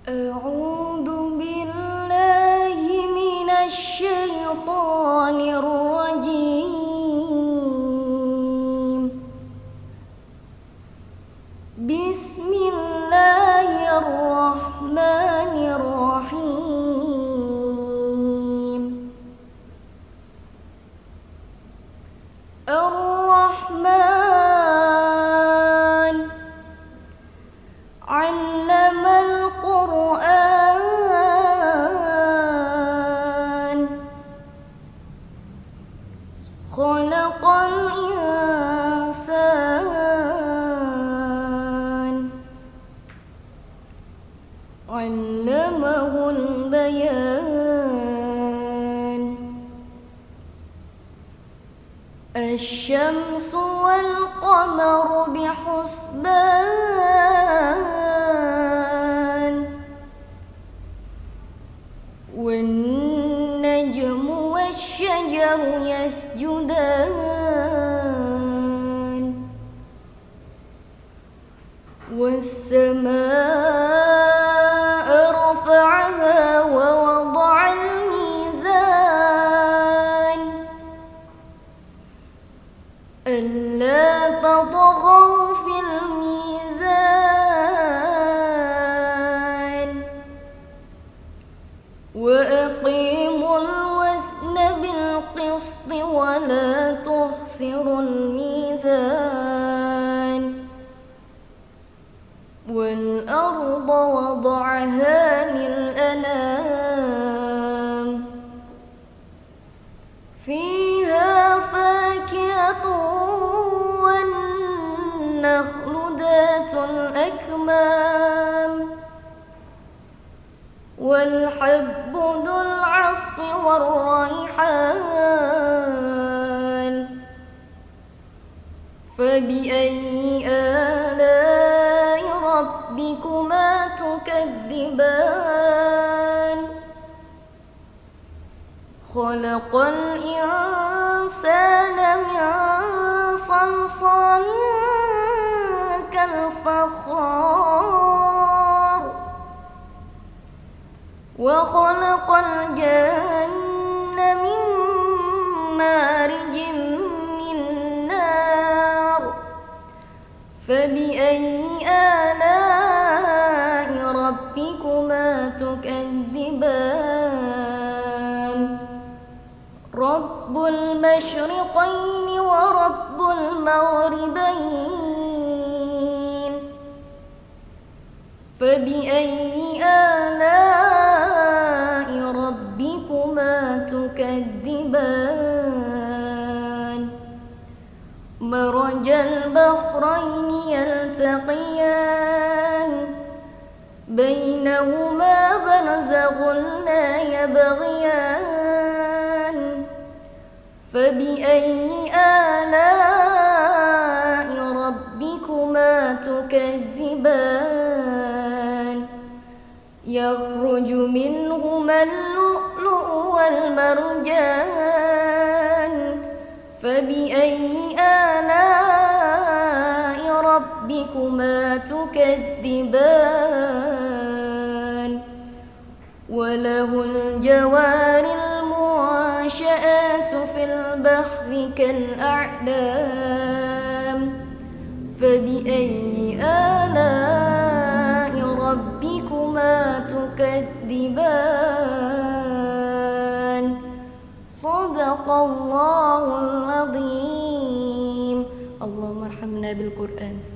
أعوذ بالله من الشيطان الرجيم. بسم الله الرحمن الرحيم. الرحمن علم القرآن خلق الإنسان علمه البيان. الشمس والقمر بحسبان والنجم والشجر يسجدان والسماء رفعها ووضع الميزان ألا تطغوا في الميزان وأقيموا الوزن بالقسط ولا تخسروا الميزان. والأرض وضعها للأنام فيها فاكهة والنخل ذات الأكمام والحب ذو العصف والريحان. فبأي آلاء ربكما تكذبان؟ خلق الإنسان من صلصال كالفخار وخلق الجن من مارج من نار. فبأي آلاء ربكما تكذبان؟ رب المشرقين ورب المغربين. فبأي آلاء ربكما تكذبان؟ مرج البحرين يلتقيان بينهما برزخ لا يبغيان. فبأي آلاء ربكما تكذبان؟ يخرج منهما اللؤلؤ والمرجان. فبأي آلاء ربكما تكذبان؟ وله الجوار المنشآت في البحر كالأعلام. فبأي آلاء ربكما تكذبان؟ صدق الله العظيم. اللهم ارحمنا بالقرآن.